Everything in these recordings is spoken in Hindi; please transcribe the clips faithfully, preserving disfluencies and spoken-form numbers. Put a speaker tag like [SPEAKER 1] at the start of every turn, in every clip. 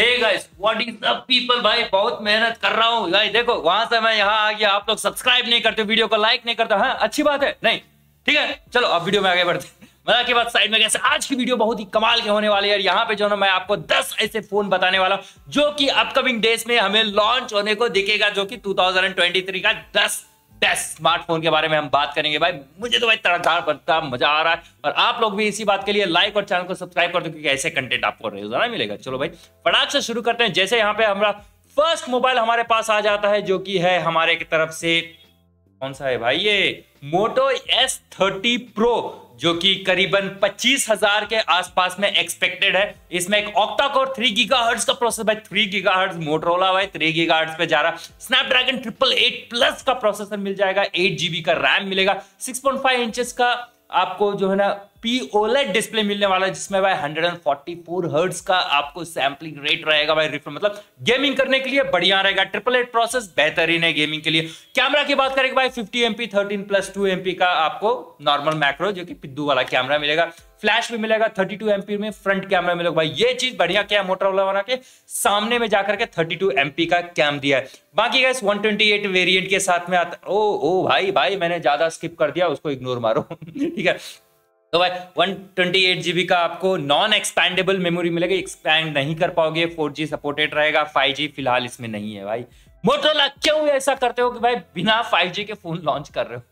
[SPEAKER 1] Hey guys what is up people. भाई बहुत मेहनत कर रहा हूँ भाई, देखो वहां से मैं यहाँ आ गया, आप लोग सब्सक्राइब नहीं करते, वीडियो को लाइक नहीं करते। हाँ अच्छी बात है, नहीं ठीक है, चलो अब वीडियो में आगे बढ़ते हैं। मजा की बात साइड में, कैसे आज की वीडियो बहुत ही कमाल के होने वाली है। यहाँ पे जो ना मैं आपको दस ऐसे फोन बताने वाला हूँ जो कि अपकमिंग डेज में हमें लॉन्च होने को दिखेगा, जो कि दो हज़ार तेईस का दस बेस्ट स्मार्टफोन के बारे में हम बात करेंगे। भाई मुझे तो भाई तड़कदार बनता मजा आ रहा है, और आप लोग भी इसी बात के लिए लाइक और चैनल को सब्सक्राइब कर दो, क्योंकि ऐसे कंटेंट आपको रोजाना मिलेगा। चलो भाई फटाक से शुरू करते हैं। जैसे यहाँ पे हमारा फर्स्ट मोबाइल हमारे पास आ जाता है, जो कि है हमारे की तरफ से, कौन सा है भाई, ये मोटो एस थर्टी प्रो, जो कि करीबन पच्चीस हज़ार के आसपास में एक्सपेक्टेड है। इसमें एक ऑक्टा कोर थ्री गीगाहर्ट्ज का प्रोसेसर, भाई थ्री गीगाहर्ट्ज, मोटरोला भाई थ्री गीगाहर्ट्ज पे जा रहा। स्नैपड्रैगन ट्रिपल एट प्लस का प्रोसेसर मिल जाएगा, एट जीबी का रैम मिलेगा, सिक्स पॉइंट फाइव इंचेस का आपको जो है ना पी ओलेड डिस्प्ले मिलने वाला है, जिसमें भाई वन फोर्टी फोर हर्ट्ज का आपको सैंपलिंग रेट रहेगा। भाई मतलब गेमिंग करने के लिए बढ़िया रहेगा। ट्रिपल एट प्रोसेस बेहतरीन है गेमिंग के लिए। कैमरा की बात करेंगे भाई fifty MP thirteen plus two MP का आपको नॉर्मल मैक्रो, जो कि पिद्दू वाला कैमरा मिलेगा। फ्लैश भी मिलेगा, थर्टी टू एमपी में फ्रंट कैमरा मिलेगा। भाई ये चीज बढ़िया क्या है, मोटरोला वाला के सामने में जाकर के थर्टी टू एमपी का कैम दिया है। बाकी guys one twenty eight variant के साथ में आता। ओ ओ भाई भाई मैंने ज्यादा स्किप कर दिया, उसको इग्नोर मारो ठीक है। तो भाई वन ट्वेंटी एट जीबी का आपको नॉन एक्सपैंडेबल मेमोरी मिलेगा, एक्सपैंड नहीं कर पाओगे। फोर जी सपोर्टेड रहेगा, फाइव जी फिलहाल इसमें नहीं है। भाई मोटरोला क्यों ऐसा करते हो कि भाई बिना फाइव जी के फोन लॉन्च कर रहे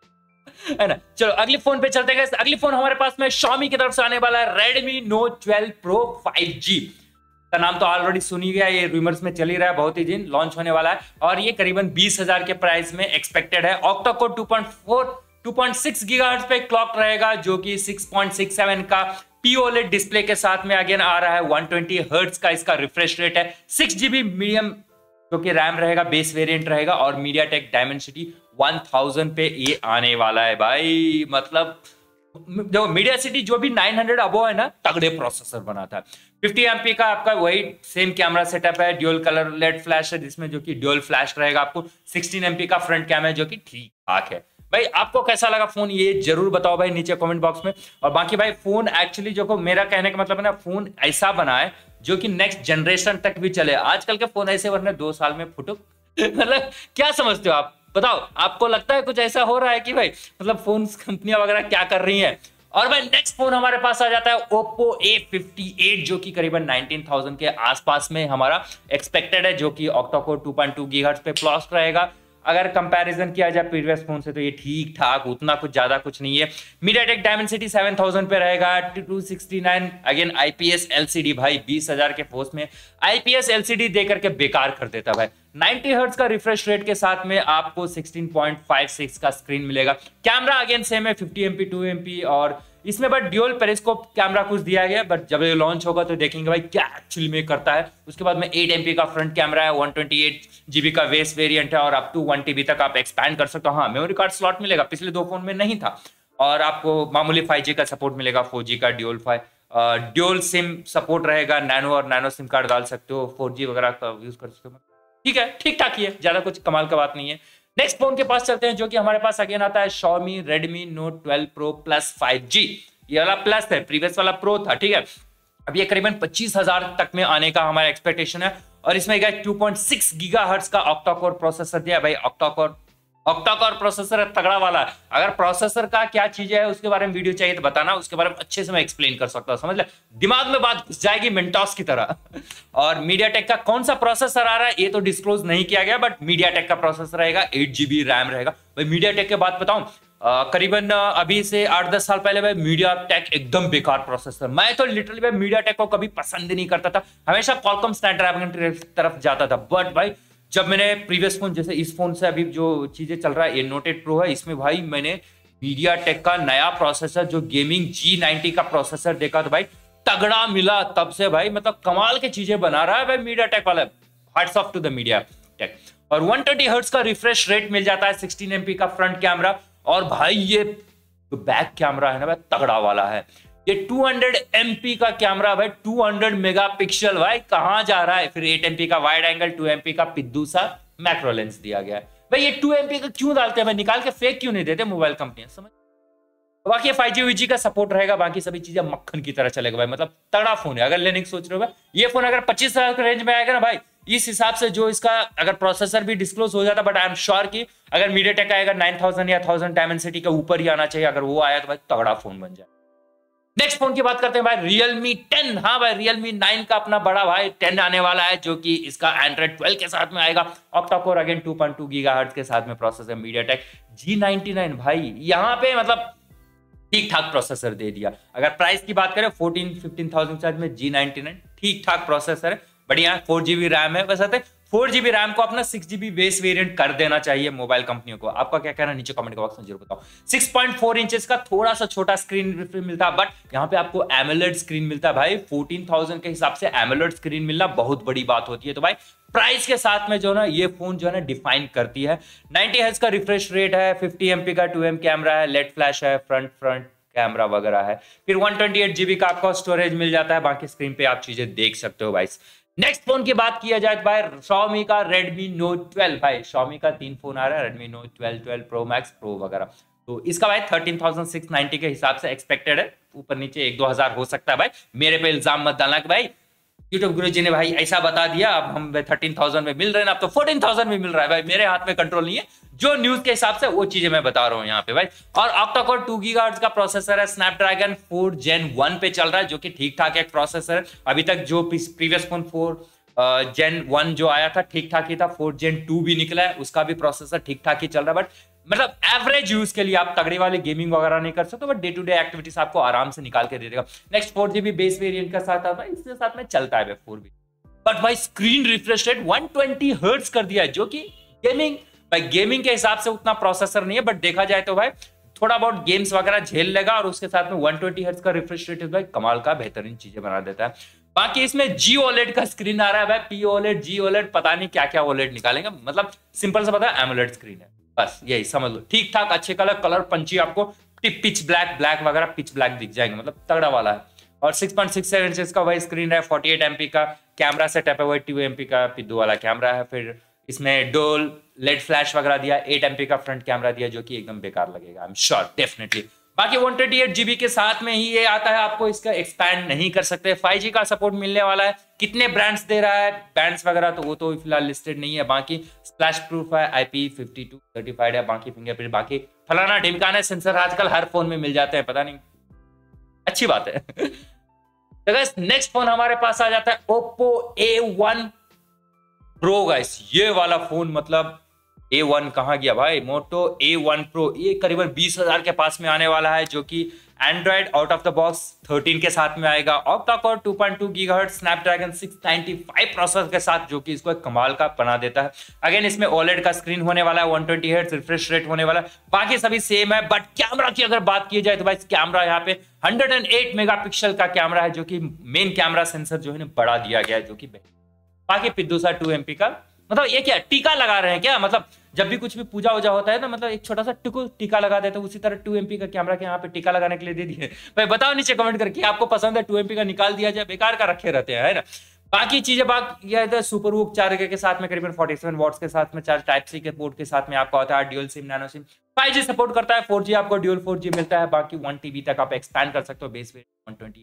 [SPEAKER 1] हो है ना। चलो अगले फोन पे चलते हैं। अगली फोन हमारे पास में Xiaomi की तरफ से आने वाला है Redmi Note twelve Pro five G का नाम तो ऑलरेडी सुनी गया, ये रूमर्स में चल ही रहा है, बहुत ही दिन लॉन्च होने वाला है, और ये करीबन बीस हज़ार के प्राइस में एक्सपेक्टेड है। Octa core two point four two point six gigahertz पे क्लॉक रहेगा, जो कि सिक्स पॉइंट सिक्स सेवन का पी ओलेड डिस्प्ले के साथ में अगेन आ रहा है। वन ट्वेंटी हर्ट्ज का इसका रिफ्रेश रेट है। सिक्स जीबी मीडियम जो कि रैम रहेगा, बेस वेरिएंट रहेगा, और मीडियाटेक डायमेंसिटी वन थाउज़ेंड पे ये आने वाला है। भाई मतलब जो मीडिया सिटी जो भी नाइन हंड्रेड अबो है ना, तगड़े प्रोसेसर बनाता है। फिफ्टी एमपी का आपका वही सेम कैमरा सेटअप है, ड्यूल कलर लेड फ्लैश है, जिसमें जो कि ड्यूल फ्लैश रहेगा। आपको सिक्सटीन एमपी का फ्रंट कैम है, जो कि ठीक ठाक है। भाई आपको कैसा लगा फोन, ये जरूर बताओ भाई नीचे कमेंट बॉक्स में। और बाकी भाई फोन एक्चुअली जो को मेरा कहने का मतलब है ना, फोन ऐसा बना है जो कि नेक्स्ट जनरेशन तक भी चले। आजकल के फोन ऐसे वरना दो साल में फुटुक मतलब क्या समझते हो आप, बताओ आपको लगता है कुछ ऐसा हो रहा है कि भाई मतलब फोन कंपनियां वगैरह क्या कर रही हैं। और भाई नेक्स्ट फोन हमारे पास आ जाता है Oppo ए फिफ्टी एट, जो कि करीबन नाइनटीन थाउज़ेंड के आसपास में हमारा एक्सपेक्टेड है, जो कि octa core two point two gigahertz पे क्लॉक रहेगा। अगर कंपैरिजन किया जाए प्रीवियस फोन से तो ये ठीक ठाक, उतना कुछ ज्यादा कुछ नहीं है। मीडियाटेक डायमेंसिटी सेवन थाउज़ेंड पे रहेगा, two sixty nine again IPS LCD. भाई बीस हज़ार के पोस्ट में आईपीएस एलसीडी देकर के बेकार कर देता भाई। नाइंटी हर्ट्ज का रिफ्रेश रेट के साथ में आपको सिक्सटीन पॉइंट फाइव सिक्स का स्क्रीन मिलेगा। कैमरा अगेन सेम है, फिफ्टी एमपी टू एमपी, और इसमें बट ड्यूल पेरिस्कोप कैमरा कुछ दिया गया, बट जब ये लॉन्च होगा तो देखेंगे भाई क्या एक्चुअली में करता है। उसके बाद में एट एमपी का फ्रंट कैमरा है, वन ट्वेंटी एट जीबी का बेस वेरिएंट है, और अप टू वन टीबी तक आप एक्सपैंड कर सकते हो। हाँ मेमोरी कार्ड स्लॉट मिलेगा, पिछले दो फोन में नहीं था। और आपको मामूली फाइव जी का सपोर्ट मिलेगा, फोर जी का dual five dual SIM support रहेगा, नैनो और नैनो सिम कार्ड डाल सकते हो, फोर जी वगैरह का यूज कर सकते हो। ठीक है, ठीक ठाक ही है, ज्यादा कुछ कमाल का बात नहीं है। नेक्स्ट फोन के पास चलते हैं, जो कि हमारे पास अगेन आता है Xiaomi Redmi Note twelve Pro Plus five G. ये वाला प्लस है, प्रीवियस वाला प्रो था, ठीक है। अब ये करीबन पच्चीस हज़ार तक में आने का हमारा एक्सपेक्टेशन है, और इसमें टू पॉइंट सिक्स गीगाहर्ट्ज का ऑक्टा कोर प्रोसेसर दिया। भाई octa core octa core processor तगड़ा वाला है। अगर प्रोसेसर का क्या चीज है उसके बारे में वीडियो चाहिए तो बताना, उसके बारे में अच्छे से मैं एक्सप्लेन कर सकता हूं, समझ ले, दिमाग में बात घुस जाएगी मिंटॉस की तरह। और मीडियाटेक का कौन सा प्रोसेसर आ रहा है ये तो डिस्क्लोज नहीं किया गया, बट मीडियाटेक का प्रोसेसर रहेगा, एट जीबी रैम रहेगा। भाई मीडियाटेक की बात बताऊं, करीबन अभी से आठ दस साल पहले भाई मीडियाटेक एकदम बेकार प्रोसेसर, मैं तो लिटरली भाई मीडियाटेक को कभी पसंद नहीं करता था, हमेशा क्वालकॉम स्नैपड्रैगन की तरफ जाता था। बट भाई जब मैंने प्रीवियस फोन, जैसे इस फोन से अभी जो चीजें चल रहा है, ये नोट एट प्रो है, इसमें भाई मैंने मीडियाटेक का नया प्रोसेसर जो गेमिंग जी नाइंटी का प्रोसेसर देखा तो भाई तगड़ा मिला। तब से भाई मतलब कमाल की चीजें बना रहा है भाई मीडियाटेक वाला, hats off to the MediaTek. और वन ट्वेंटी हर्ट्ज का रिफ्रेश रेट मिल जाता है, सिक्सटीन एमपी का फ्रंट कैमरा, और भाई ये बैक कैमरा है ना भाई तगड़ा वाला है। ये टू हंड्रेड एमपी का कैमरा भाई, टू हंड्रेड मेगापिक्सल, भाई कहां जा रहा है। फिर एट एमपी का वाइड एंगल, टू एमपी का पिद्दू सा मैक्रो लेंस दिया गया है। भाई ये टू एमपी का क्यों डालते हैं भाई, निकाल के फेक क्यों नहीं देते मोबाइल कंपनियां, समझ तो बाकी फाइव जी वीजी का सपोर्ट रहेगा, बाकी सभी चीजें मक्खन की तरह चलेगा भाई, मतलब तगड़ा फोन है। अगर लेने की सोच रहे हो भाई, ये फोन अगर पच्चीस हजार के रेंज में आएगा ना भाई, इस हिसाब से जो इसका अगर प्रोसेसर भी डिस्क्लोज हो जाता, बट आई एम श्योर कि अगर मीडियाटेक आएगा नाइन थाउजेंड या थाउजेंड डायमेंसिटी के ऊपर ही आना चाहिए, अगर वो आया तो भाई तगड़ा फोन बन जाए। नेक्स्ट फोन की बात करते हैं भाई, Realme टेन। हाँ भाई, Realme नाइन का अपना बड़ा भाई टेन आने वाला है, जो कि इसका Android ट्वेल्व के साथ में आएगा। Octa core again two point two gigahertz के साथ में processor, MediaTek G ninety nine भाई यहाँ पे मतलब ठीक ठाक प्रोसेसर दे दिया। अगर प्राइस की बात करें फोर्टीन फिफ्टीन थाउजेंड चार्ज में जी नाइंटी नाइन ठीक ठाक प्रोसेसर है, बढ़िया। फोर जीबी रैम है, वैसे फोर जीबी रैम को अपना सिक्स जीबी बेस वेरिएंट कर देना चाहिए मोबाइल कंपनियों को। आपका क्या कहना है नीचे कमेंट बॉक्स में जरूर बताओ। सिक्स पॉइंट फोर इंचेस का थोड़ा सा छोटा स्क्रीन मिलता है, बट यहाँ पे आपको एमोलेड स्क्रीन मिलता है भाई। फोर्टीन थाउजेंड के हिसाब से एमोलेड स्क्रीन मिलना बहुत बड़ी बात होती है। तो भाई प्राइस के साथ में जो ना ये फोन जो है ना डिफाइन करती है। नाइंटी हर्ट्ज का रिफ्रेश रेट है, फिफ्टी एमपी का टू एम कैमरा है, लेड फ्लैश है, फ्रंट फ्रंट कैमरा वगैरह है, फिर वन ट्वेंटी एट जीबी का आपको स्टोरेज मिल जाता है। बाकी स्क्रीन पे आप चीजें देख सकते हो भाई। नेक्स्ट फोन की बात किया जाए तो भाई Xiaomi का Redmi Note ट्वेल्व। भाई Xiaomi का तीन फोन आ रहा है, Redmi Note twelve, twelve Pro Max, Pro वगैरह। तो इसका भाई थर्टीन थाउजेंड सिक्स नाइंटी के हिसाब से एक्सपेक्टेड है, ऊपर नीचे एक दो हजार हो सकता है भाई। मेरे पे इल्जाम मत डालना कि भाई यूट्यूब गुरु जी ने भाई ऐसा बता दिया, अब हम थर्टीन थाउजेंड में मिल रहे हैं, अब तो फोर्टीन थाउजेंड में मिल रहा है भाई। मेरे हाथ में कंट्रोल नहीं है, जो न्यूज के हिसाब से वो चीजें मैं बता रहा हूं यहाँ पे भाई। और ऑक्टा कोर टू गीगाहर्ट्ज का प्रोसेसर है, स्नैपड्रैगन फोर जेन वन पे चल रहा है, जो कि ठीक ठाक एक प्रोसेसर है। अभी तक जो previous phone four gen one जो आया था ठीक ठाक ही था, फोर जेन टू भी निकला है, उसका भी प्रोसेसर ठीक ठाक ही चल रहा है। बट मतलब एवरेज यूज के लिए आप तगड़ी वाली गेमिंग वगैरह नहीं कर सकते, but day to day activities आपको आराम से निकाल के दे देगा। Next four GB base variant का साथ आता है, इसके साथ में चलता है फोर बी। बट भाई screen refresh rate one twenty hertz कर दिया है, जो कि गेमिंग भाई गेमिंग के हिसाब से उतना प्रोसेसर नहीं है, बट देखा जाए तो भाई थोड़ा बहुत गेम्स वगैरह झेल लेगा। और उसके साथ में वन ट्वेंटी हर्ट्ज का रिफ्रेश रेट भाई कमाल का बेहतरीन चीजें बना देता है। बाकी इसमें जी ओलेड का स्क्रीन आ रहा है भाई, पी ओलेड, जी ओलेड, पता नहीं क्या क्या ओलेड निकालेंगे। मतलब सिंपल सा पता है एमोलेड स्क्रीन है, बस यही समझ लो। ठीक ठाक अच्छे कलर कलर पंची आपको पिच ब्लैक ब्लैक वगैरह पिच ब्लैक दिख जाएंगे, मतलब तगड़ा वाला है। और six point six seven inches का वही स्क्रीन है, फोर्टी एट एमपी का कैमरा सेटअप है, वही टू एमपी का पिद्दू वाला कैमरा है। फिर इसमें डोल लेड फ्लैश वगैरह दिया, एट एमपी का फ्रंट कैमरा दिया, जो कि एकदम बेकार लगेगा आई एम श्योर डेफिनेटली। बाकी वन ट्वेंटी एट जीबी के साथ में ही ये आता है, आपको इसका एक्सपैंड नहीं कर सकते। फाइव जी का सपोर्ट मिलने वाला है। कितने ब्रांड्स दे रहा है, बैंड्स वगैरह तो वो तो फिलहाल लिस्टेड नहीं है। बाकी स्प्लैश प्रूफ है, I P fifty two certified है, बाकी फिंगरप्रिंट, बाकी फलाना ढिमकाना सेंसर आजकल हर फोन में मिल जाते हैं, पता नहीं, अच्छी बात है। तो गाइस नेक्स्ट फोन हमारे पास आ जाता है Oppo A one Pro। Guys ये वाला फोन मतलब ए वन कहां गया भाई, Moto ए वन Pro, ये करीबन बीस हजार के पास में आने वाला है, जो कि Android out of the box thirteen के साथ में आएगा। Octa core two point two gigahertz Snapdragon six ninety five processor के साथ, जो कि इसको एक कमाल का बना देता है। अगेन इसमें ओलेड का स्क्रीन होने वाला है, one twenty hertz refresh rate होने वाला है, बाकी सभी सेम है। बट कैमरा की अगर बात की जाए तो भाई कैमरा यहाँ पे वन हंड्रेड एट मेगापिक्सल का कैमरा है, जो कि मेन कैमरा सेंसर जो है बढ़ा दिया गया है, जो कि बाकी पिद्दू सा टू एमपी का। मतलब ये क्या टीका लगा रहे हैं क्या, मतलब जब भी कुछ भी पूजा वूजा होता है ना, मतलब एक छोटा सा टुकु टीका लगा देते हैं, उसी तरह टू एमपी का कैमरा के यहाँ पे टीका लगाने के लिए दे दिए भाई। बताओ नीचे कमेंट करके आपको पसंद है, टू एमपी का निकाल दिया जाए, बेकार का रखे रहते हैं, है ना। बाकी चीजें बाकी ये सुपर वूक चार्जर के साथ में करीबन फोर्टी सेवन वॉट्स के साथ में चार्ज, टाइप सी के पोर्ट के साथ में आपका होता है, dual SIM nano SIM, five G support करता है, फोर जी आपको ड्यूल फोर जी मिलता है। बाकी वन टीबी तक आप एक्सपैंड कर सकते हो, बेस वेरिएंट वन ट्वेंटी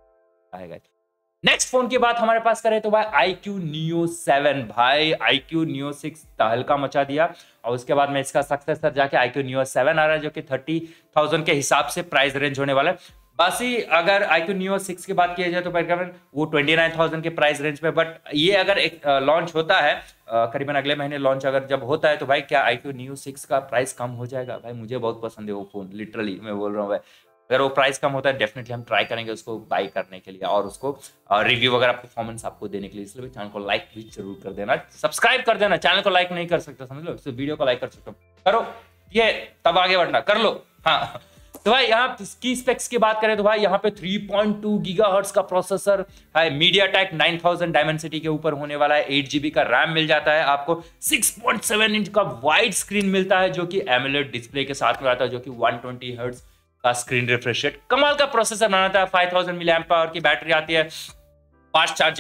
[SPEAKER 1] आएगा। नेक्स्ट फोन की बात हमारे पास करें तो भाई आई क्यू नियो सेवन। भाई आई क्यू नियो सिक्स तहलका मचा दिया, और उसके बाद में इसका सक्सेसर जाके आई क्यू नियो सेवन आ रहा है, जो कि थर्टी थाउजेंड के हिसाब से प्राइस रेंज होने वाला है। बाकी अगर आई क्यू नियो सिक्स की बात की जाए तो भाई वो ट्वेंटी नाइन थाउजेंड के प्राइस रेंज पे, बट ये अगर एक लॉन्च होता है करीबन अगले महीने लॉन्च अगर जब होता है, तो भाई क्या आई क्यू नियो सिक्स का प्राइस कम हो जाएगा? भाई मुझे बहुत पसंद है वो फोन, लिटरली मैं बोल रहा हूँ भाई। अगर वो प्राइस कम होता है डेफिनेटली हम ट्राई करेंगे उसको बाई करने के लिए, और उसको रिव्यू वगैरह परफॉर्मेंस आपको देने के लिए। इसलिए चैनल को लाइक भी जरूर कर देना, सब्सक्राइब कर देना। चैनल को लाइक नहीं कर सकते समझ लो, तो वीडियो को लाइक कर सकते हो, करो ये तब आगे बढ़ना, कर लो। हाँ तो भाई यहाँ की स्पेक्स की बात करें तो भाई यहाँ पे थ्री पॉइंट टू गीगाहर्ट्ज का प्रोसेसर है, मीडियाटेक नाइन थाउजेंड डायमेंसिटी के ऊपर होने वाला है, एट जीबी का रैम मिल जाता है आपको, सिक्स पॉइंट सेवन इंच का वाइड स्क्रीन मिलता है, जो कि एमोलेड डिस्प्ले के साथ में आता है, जो कि वन ट्वेंटी हर्ट्ज का स्क्रीन रिफ्रेश रेट, कमाल का प्रोसेसर बनाता है। Five thousand milliamp hour की बैटरी आती है, fast charging,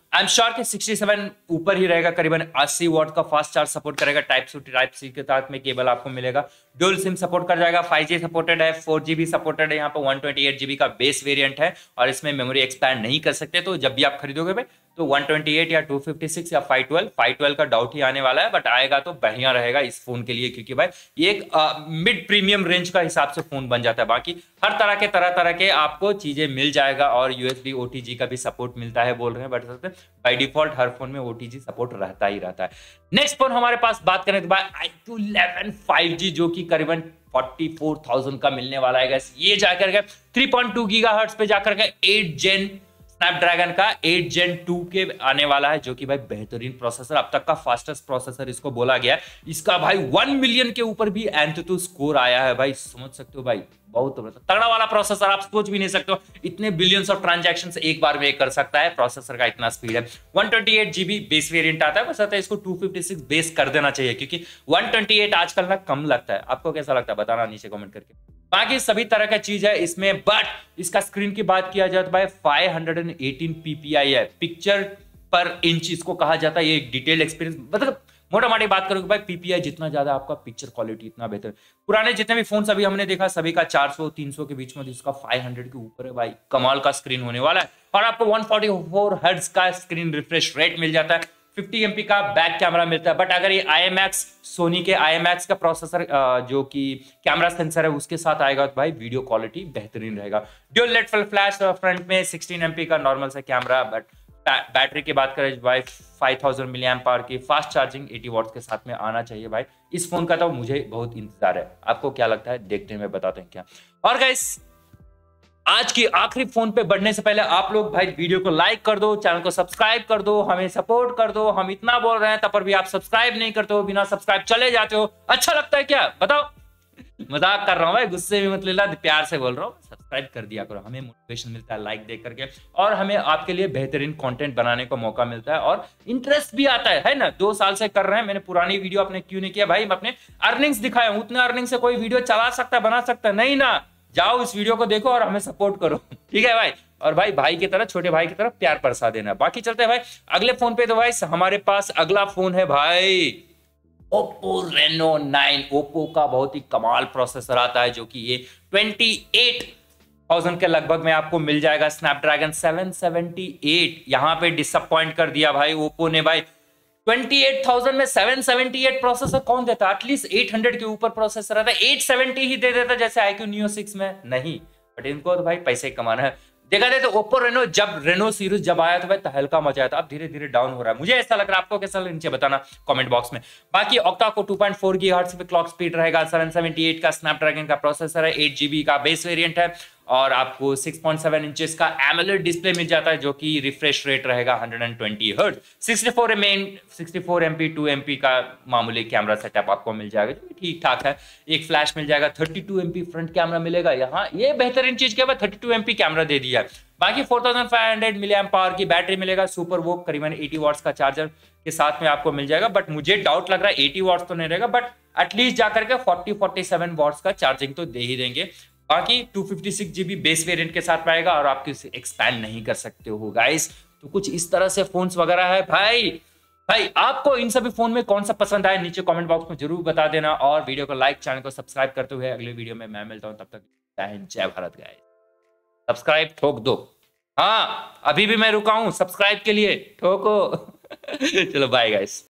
[SPEAKER 1] I'm sure कि सड़सठ ऊपर ही रहेगा, करीबन अस्सी वॉट का फास्ट चार्ज सपोर्ट करेगा, टाइप सी टाइप सी के साथ में केबल आपको मिलेगा, डुअल सिम सपोर्ट कर जाएगा, फाइव जी सपोर्टेड है, फोर जी बी सपोर्टेड है, यहाँ पर one twenty eight G B का बेस वेरिएंट है और इसमें मेमोरी एक्सपैंड नहीं कर सकते। तो जब भी आप खरीदोगे भाई तो वन ट्वेंटी एट या टू फिफ्टी सिक्स या फाइव ट्वेल्व फाइव ट्वेल्व का डाउट ही आने वाला है, बट आएगा तो बढ़िया रहेगा इस फोन के लिए, क्योंकि भाई ये एक मिड प्रीमियम रेंज का हिसाब से फोन बन जाता है। बाकी हर तरह के तरह तरह के आपको चीजें मिल जाएगा और यूएसबी ओटीजी का भी सपोर्ट मिलता है बोल रहे हैं, बट बाय डिफॉल्ट हर फोन में ओटीजी सपोर्ट रहता ही रहता है। नेक्स्ट फोन हमारे पास बात करें तो भाई iQOO eleven five G, जो कि करीबन फोर्टी फोर थाउजेंड का मिलने वाला है। ये जाकर के थ्री पॉइंट टू गीगाहर्ट्ज पे जाकर के एट जेन स्नैपड्रैगन का एट जेन टू के आने वाला है, जो कि भाई बेहतरीन प्रोसेसर, अब तक का फास्टेस्ट प्रोसेसर इसको बोला गया है। इसका भाई वन मिलियन के ऊपर भी एंथुतु स्कोर आया है भाई, समझ सकते हो भाई, बहुत तगड़ा वाला प्रोसेसर, आप सोच भी नहीं सकते हो इतने बिलियंस ऑफ ट्रांजैक्शंस एक बार में कर सकता है, प्रोसेसर का इतना स्पीड है। One twenty eight GB base variant आता है, बस आता है इसको टू फिफ्टी सिक्स बेस कर देना चाहिए, क्योंकि वन ट्वेंटी एट आजकल ना कम लगता है। आपको कैसा लगता है बताना नीचे कमेंट करके। बाकी सभी तरह का चीज है इसमें, बट इसका स्क्रीन की बात किया जाए तो भाई फाइव एटीन पीपीआई है, पिक्चर पर इंच इसको कहा जाता है। ये एक डिटेल एक्सपीरियंस, मतलब मोटा मोटी बात करोगे भाई पीपीआई जितना ज्यादा आपका पिक्चर क्वालिटी इतना बेहतर। पुराने जितने भी फोन अभी हमने देखा सभी का चार सौ तीन सौ के बीच में, इसका फाइव हंड्रेड के ऊपर है भाई, कमाल का स्क्रीन होने वाला है। और आपको वन फोर्टी फोर हर्ट्ज का स्क्रीन रिफ्रेश रेट मिल जाता है, फिफ्टी एमपी का बैक कैमरा मिलता है। बट अगर ये आई एम एक्स सोनी के आई एम एक्स का प्रोसेसर जो कि कैमरा सेंसर है उसके साथ आएगा तो भाई वीडियो क्वालिटी बेहतरीन रहेगा। ड्यूल लेड फ्लैश फ्रंट में सिक्सटीन एमपी का नॉर्मल सा कैमरा, बट बैटरी की बात करें भाई five thousand milliamp hour की फास्ट चार्जिंग एटी वॉट्स के साथ में आना चाहिए भाई। इस फोन का तो मुझे बहुत इंतजार है, आपको क्या लगता है देखते हैं, बताते हैं क्या। और गाइस आज की आखिरी फोन पे बढ़ने से पहले आप लोग भाई वीडियो को लाइक कर दो, चैनल को सब्सक्राइब कर दो, हमें सपोर्ट कर दो। हम इतना बोल रहे हैं तब पर भी आप सब्सक्राइब नहीं करते हो, बिना सब्सक्राइब चले जाते हो। अच्छा लगता है क्या बताओ? मजाक कर रहा हूं भाई, गुस्से में मत लेना, प्यार से बोल रहा हूं। सब्सक्राइब कर दिया करो, हमें मोटिवेशन मिलता है लाइक देख करके, और हमें आपके लिए बेहतरीन कंटेंट बनाने का मौका मिलता है और इंटरेस्ट भी आता है, है ना। दो साल से कर रहे हैं, मैंने पुरानी वीडियो अपने क्यों नहीं किया भाई, मैं अपने अर्निंग्स दिखाया हूं, उतने अर्निंग से कोई वीडियो चला सकता है बना सकता है नहीं ना। जाओ इस वीडियो को देखो और हमें सपोर्ट करो, ठीक है भाई। और भाई भाई की तरह, छोटे भाई की तरह प्यार बरसा देना। बाकी चलते हैं भाई अगले फोन पे। तो भाई हमारे पास अगला फोन है भाई Oppo Reno नाइन। Oppo का बहुत ही कमाल प्रोसेसर आता है, जो कि ये ट्वेंटी एट थाउजेंड के लगभग में आपको मिल जाएगा। स्नैपड्रैगन सेवन सेवेंटी एट यहाँ पे डिसअपॉइंट कर दिया भाई Oppo ने भाई। ट्वेंटी एट थाउजेंड में सेवन सेवेंटी एट प्रोसेसर कौन देता है? एटलीस्ट एट हंड्रेड के ऊपर प्रोसेसर आता है, एट सेवेंटी ही दे देता जैसे आई क्यू नियो सिक्स में नहीं। बट इनको तो भाई पैसे कमाना है। देखा जाए तो Oppo Reno जब Reno सीरीज जब आया था भाई तहलका मचा था, अब धीरे धीरे डाउन हो रहा है। मुझे ऐसा लग रहा है, आपको कैसा लग नीचे बताना कमेंट बॉक्स में। बाकी octa core two point four gigahertz पे क्लॉक स्पीड रहेगा, सेवन सेवेंटी एट का स्नैपड्रैगन का प्रोसेसर है, एट जीबी का बेस वेरिएंट है, और आपको सिक्स पॉइंट सेवन इंचेस का एमोलेड डिस्प्ले मिल जाता है, जो कि रिफ्रेश रेट रहेगा one twenty hertz. Sixty four M N sixty four MP two MP का मामूली कैमरा सेटअप आपको मिल जाएगा, जो ठीक ठाक है। एक फ्लैश मिल जाएगा, thirty two MP front camera मिलेगा। यहाँ ये बेहतरीन चीज क्या है, थर्टी टू एमपी कैमरा दे दिया है। बाकी four thousand five hundred milliamp hour की बैटरी मिलेगा, सुपर वोक करीबन एटी वॉट्स का चार्जर के साथ में आपको मिल जाएगा। बट मुझे डाउट लग रहा है एटी वॉट्स तो नहीं रहेगा, बट एटलीस्ट जाकर के फोर्टी फोर्टी सेवन वॉट्स का चार्जिंग तो दे ही देंगे। बाकी two fifty six GB base variant के साथ पाएगा और आप इसे एक्सपैंड नहीं कर सकते हो गाइस। तो कुछ इस तरह से फोन्स वगैरह है भाई। भाई आपको इन सभी फोन में कौन सा पसंद आया नीचे कमेंट बॉक्स में जरूर बता देना, और वीडियो को लाइक, चैनल को सब्सक्राइब करते हुए अगले वीडियो में मैं मिलता हूं। तब तक जय हिंद, जय भारत गाइस। सब्सक्राइब ठोक दो, हाँ अभी भी मैं रुका हूं सब्सक्राइब के लिए, ठोको। चलो बाय गाइस।